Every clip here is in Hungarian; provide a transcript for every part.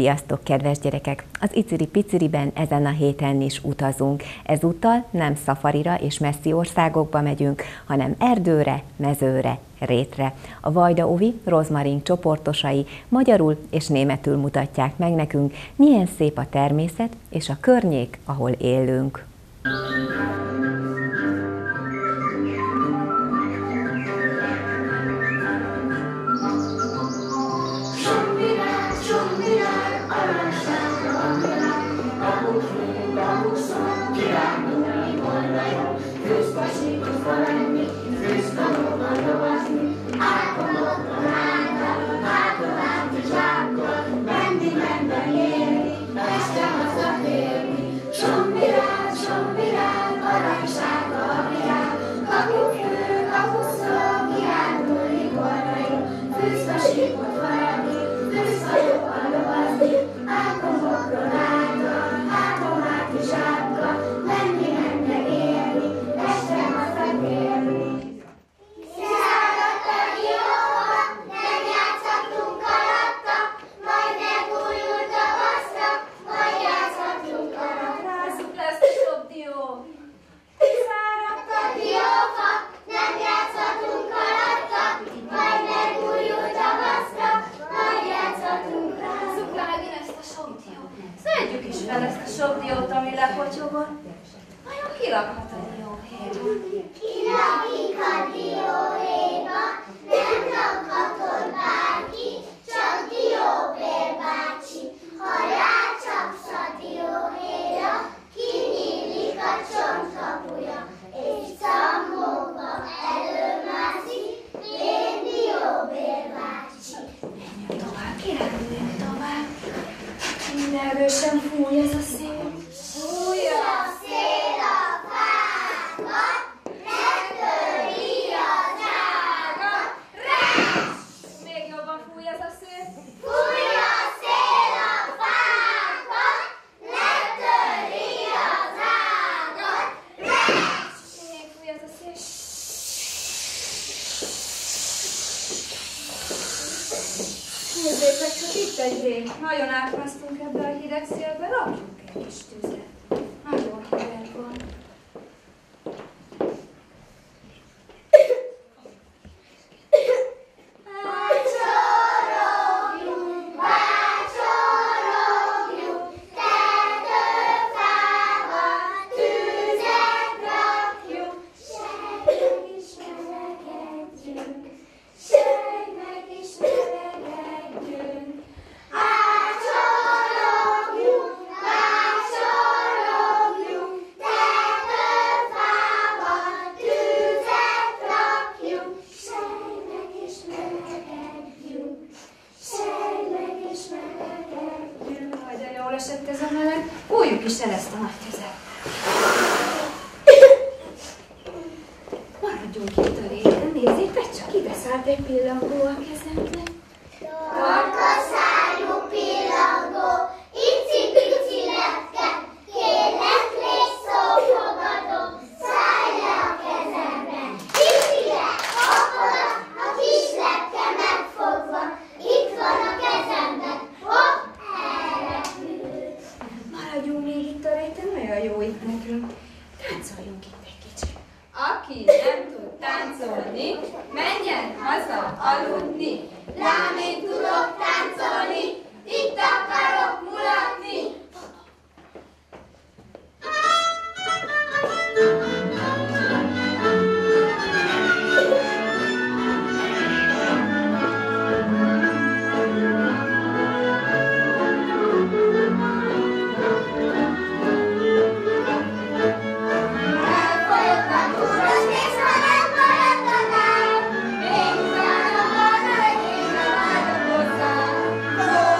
Sziasztok, kedves gyerekek! Az Iciri-Piciriben ezen a héten is utazunk. Ezúttal nem szafarira és messzi országokba megyünk, hanem erdőre, mezőre, rétre. A Vajda Ovi rozmarin csoportosai magyarul és németül mutatják meg nekünk, milyen szép a természet és a környék, ahol élünk. Erősen fúj ez a szél. Fúj a szél a fákat, ne töri az ágat, rás! Még jobban fúj ez a szél. Fúj a szél a fákat, ne töri az ágat, rás! Még fúj ez a szél. Nézzétek, csak itt egy rém. Nagyon átmásztunk ebbe a hideg szélbe, rakjunk egy kis tüzet. Nagyon hideg van. Bácsorogjunk, bácsorogjunk, tetőfával tüzet rakjunk, sejtnek is melegedjünk, sejtnek is melegedjünk. Ácsorogjunk, ácsorogjunk, tetőfával tüzet rakjunk, sejtnek is melegedjünk, sejtnek is melegedjünk. Aj, de jól esett ez a meleg, fújjuk is el ezt a nagy tüzet. Maradjunk itt a réten, nézzétek csak, ide szállt egy pillangó a kezembe. Tarka szárnyú pillangó, icipici lepke, kérlek, légy szófogadó, szállj le a kezembe. Icire, apora, a kis lepke megfogva, itt van a kezemben, hopp, elrepült. Maradjunk még itt a réten, olyan jó itt nekünk. Táncoljunk itt egy kicsit. Aki nem tud táncolni, menjen haza aludni. Lám, én tudok táncolni, itt akarok mulatni. Elfolyott a túros, és ha nem maradt a tár, még utána van, hogy én nem állok hozzá.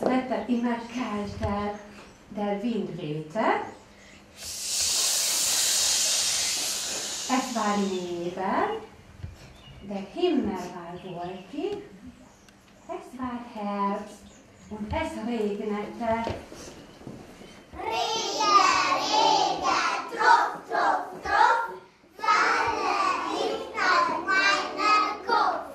Wetter immer kälter, der Wind wehte. Es war Nebel, der Himmel war wolkig. Es war Herbst und es regnete. Regen, Regen, Tropf, Tropf, Tropf, falle hinter meinen Kopf.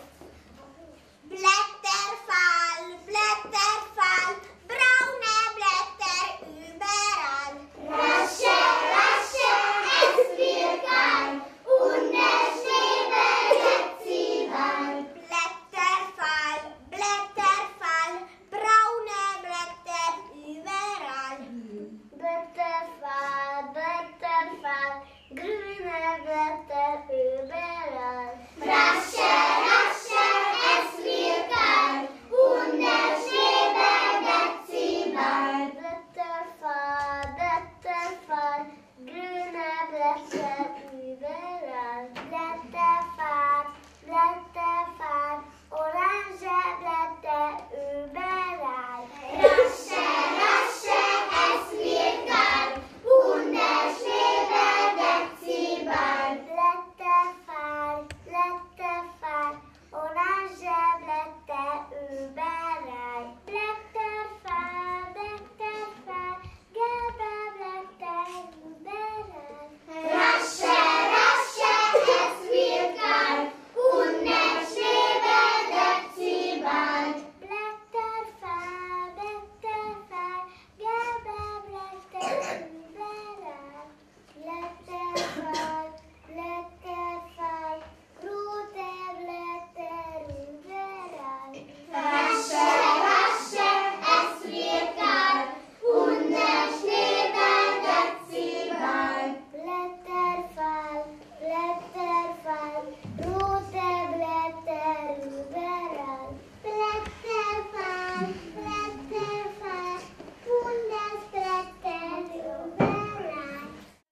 Blätterfall, Blätterfall, braune Blätter überall. Rasche, rasche, es wird kalt und der Schnee wird überall. Blätterfall, Blätterfall, braune Blätter überall. Blätterfall, Blätterfall, grüne Blätter überall. Rasche, rasche, es wird kalt und der Schnee wird überall. Blätterfall, Blätterfall, grüne Blätter überall. Blätterfall, Blätterfall, orange Blätter überall. Rasche, rasche, es wird kalt und der Schnee wird überall. Blätterfall, Blätterfall, orange Blätter überall. Blätterfall, Blätterfall, gelbe Blätter überall. Rasche, rasche, es wird kalt und der Schnee wird überall. Blätterfall, Blätterfall, gelbe Blätter überall. Blätterfall, Blätterfall, rote Blätter überall. Rasche, rasche, es wird kalt und der Schnee wird überall. Blätterfall, Blätterfall, rote Blätter überall. Blätterfall, Blätterfall, Bundesblätter überall.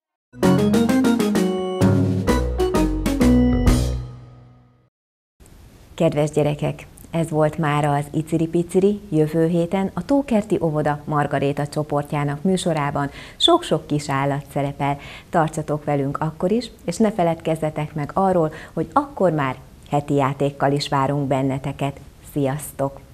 Kedves gyerekek, ez volt mára az Iciri-Piciri. Jövő héten a Tókerti Óvoda Margaréta csoportjának műsorában sok-sok kis állat szerepel. Tartsatok velünk akkor is, és ne feledkezzetek meg arról, hogy akkor már heti játékkal is várunk benneteket. Sziasztok!